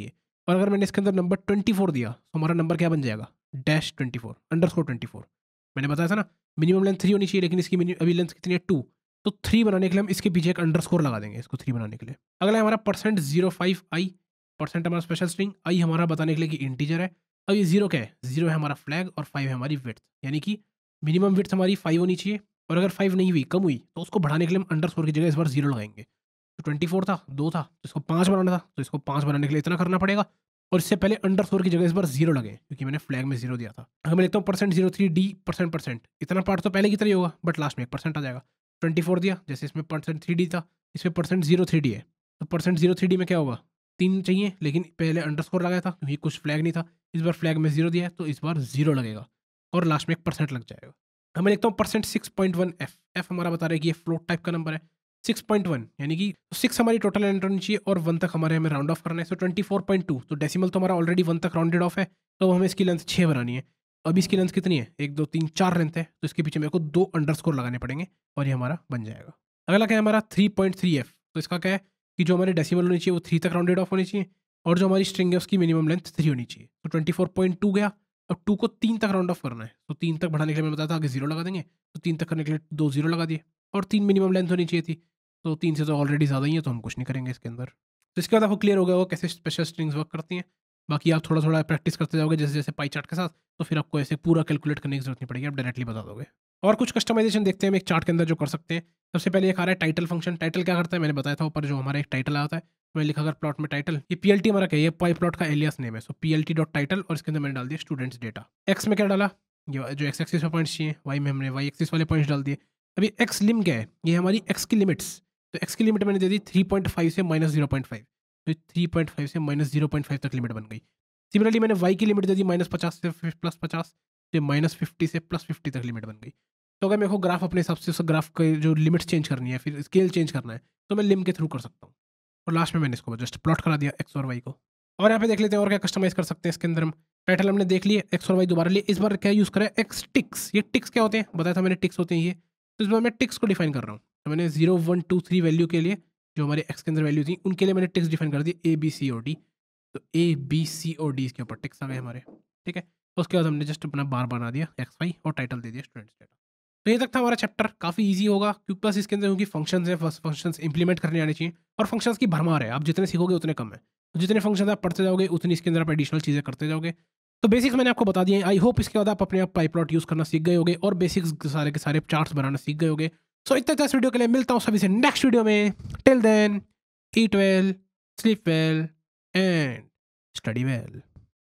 और अगर मैंने इसके अंदर नंबर ट्वेंटी फोर दिया तो हमारा नंबर क्या बन जाएगा, dash twenty four underscore twenty four. मैंने बताया था ना मिनिमम लेंथ थ्री होनी चाहिए, लेकिन इसकी मिनि- अभी लेंथ कितनी है, टू। तो थ्री बनाने के लिए हम इसके पीछे एक अंडर स्कोर लगा देंगे इसको थ्री बनाने के लिए। अगला है हमारा percent zero five I, percent हमारा स्पेशल स्ट्रिंग, आई हमारा बताने के लिए कि इंटीजर है। अब ये जीरो क्या है, जीरो है हमारा फ्लैग और फाइव है हमारी विड्थ, यानी कि मिनिमम विड्थ हमारी फाइव होनी चाहिए, और अगर फाइव नहीं हुई, कम हुई, तो उसको बढ़ाने के लिए हम अंडर स्कोर की जगह इस बार जीरो लगाएंगे। तो ट्वेंटी फोर था, दो था, तो इसको पाँच बनाना था, तो इसको पाँच बनाने के लिए इतना करना पड़ेगा, और इससे पहले अंडर स्कोर की जगह इस बार जीरो लगे, क्योंकि मैंने फ्लैग में जीरो दिया था। अगर मैं लिखता हूँ percent zero three D percent percent, इतना पार्ट तो पहले की तरह ही होगा, बट लास्ट में एक परसेंट आ जाएगा। ट्वेंटी फोर दिया, जैसे इसमें परसेंट थ्री डी था, इसमें परसेंट जीरो थ्री डी है, तो परसेंट जीरो थ्री डी में क्या होगा, तीन चाहिए, लेकिन पहले अंडर स्कोर लगाया था क्योंकि कुछ फ्लैग नहीं था, इस बार फ्लैग में जीरो दिया है, तो इस बार जीरो लगेगा, और लास्ट में एक परसेंट लग जाएगा। हमें लिखता हूँ percent six point one F, F हमारा बता रहा है कि ये फ्लोट टाइप का नंबर है, सिक्स पॉइंट वन, यानी कि सिक्स हमारी टोटल एंटर होनी चाहिए, और वन तक हमारे हमें राउंड ऑफ करना है। So twenty four point two, तो डेसिमल तो हमारा ऑलरेडी वन तक राउंडेड ऑफ है, तो हमें इसकी लेंथ छः बनानी है। अब इसकी लेंथ कितनी है, एक दो तीन चार लेंथ है, तो इसके पीछे मेरे को दो अंडर स्कोर लगाने पड़ेंगे, और ये हमारा बन जाएगा। अगला क्या है हमारा थ्री पॉइंट थ्री एफ, तो इसका क्या है कि जो हमारे डेसिमल होनी चाहिए वो थ्री तक राउंडेड ऑफ होनी चाहिए, और जो हमारी स्ट्रिंग है उसकी मिनिमम लेंथ थ्री होनी चाहिए। तो ट्वेंटी फोर पॉइंट टू गया, अब टू को तीन तक राउंड ऑफ करना है, तो तीन तक बढ़ाने के लिए मैंने बताया था आगे जीरो लगा देंगे, तो तीन तक करने के लिए दो जीरो लगा दिए, और तीन मिनिमम लेंथ होनी चाहिए थी, तो तीन से तो ऑलरेडी ज़्यादा ही है, तो हम कुछ नहीं करेंगे इसके अंदर। तो इसके बाद आपको क्लियर हो गया वो कैसे स्पेशल स्ट्रिंग्स वर्क करती हैं। बाकी आप थोड़ा थोड़ा प्रैक्टिस करते जाओगे जैसे जैसे पाई चार्ट के साथ, तो फिर आपको ऐसे पूरा कैलकुलेट करने की जरूरत नहीं पड़ेगी, आप डायरेक्टली बता दोगे। और कुछ कस्टमाइजेशन देखते हैं हम एक चार्ट के अंदर जो कर सकते हैं। सबसे पहले एक आ रहा है टाइटल फंक्शन। टाइटल क्या करता है, मैंने बताया था ऊपर, जो हमारा एक टाइटल आता है, मैंने लिखा अगर प्लॉट में टाइटल, ये पीएलटी हमारा क्या है, ये पाई प्लॉट का एलियास नेम है, सो पीएलटी डॉट टाइटल, और इसके अंदर मैंने डाल दिया स्टूडेंट्स डेटा। एक्स में क्या डाला, ये जो एक्स एक्सिस पे पॉइंट्स चाहिए, वाई में हमने वाई एक्सिस वाले पॉइंट्स डाल दिए। अभी एक्स लिम क्या है, ये हमारी एक्स की लिमिट्स, तो एक्स की लिमिट मैंने दे दी थ्री पॉइंट फाइव से माइनस जीरो पॉइंट फाइव, तो थ्री पॉइंट फाइव से माइनस जीरो पॉइंट फाइव तक लिमिट बन गई। सिमिलरली मैंने वाई की लिमिट दे दी माइनस पचास से प्लस पचास, तो माइनस फिफ्टी से प्लस फिफ्टी तक लिमिट बन गई। तो अगर मेरे को ग्राफ अपने हिसाब से उस ग्राफ के जो लिमिट्स चेंज करनी है, फिर स्केल चेंज करना है, तो मैं लिम के थ्रू कर सकता हूँ। और लास्ट में मैंने इसको जस्ट प्लॉट करा दिया एक्स और वाई को। और यहाँ पे देख लेते हैं और क्या कस्टमाइज कर सकते हैं इसके अंदर हम। टाइटल हमने देख लिया, एक्स और वाई दोबारा लिए, इस बार क्या यूज़ करें, एक्स टिक्स। ये टिक्स क्या होते हैं बताया था मैंने, टिक्स होते हैं ये, तो इस बार मैं टिक्स को डिफाइन कर रहा हूँ। तो मैंने zero one two three value के लिए जो हमारे एक्स के अंदर वैल्यू थी, उनके लिए मैंने टिक्स डिफाइन कर दी A B C O D, तो A B C O D इसके ऊपर टिक्स आ गए हमारे, ठीक है। उसके बाद हमने जस्ट अपना बार बना दिया एक्स वाई और टाइटल दे दिया स्टूडेंट्स डेटा। तो ये तक था हमारा चैप्टर, काफ़ी इजी होगा क्योंकि बस इसके अंदर क्योंकि फंक्शंस है, फंक्शंस इंप्लीमेंट करने आने चाहिए, और फंक्शंस की भरमार है, आप जितने सीखोगे उतने कम है, तो जितने फंक्शन आप पढ़ते जाओगे उतनी इसके अंदर आप एडिशनल चीज़ें करते जाओगे। तो बेसिक्स मैंने आपको बता दिए, आई होप इसके बाद आप अपने आप पाइप्लॉट यूज़ करना सीख गए होगे, और बेसिक्स सारे के सारे चार्ट्स बनाना सीख गए होगे। सो इतना था इस वीडियो के लिए, मिलता हूँ सभी से नेक्स्ट वीडियो में। Till then eat well, sleep well and study well.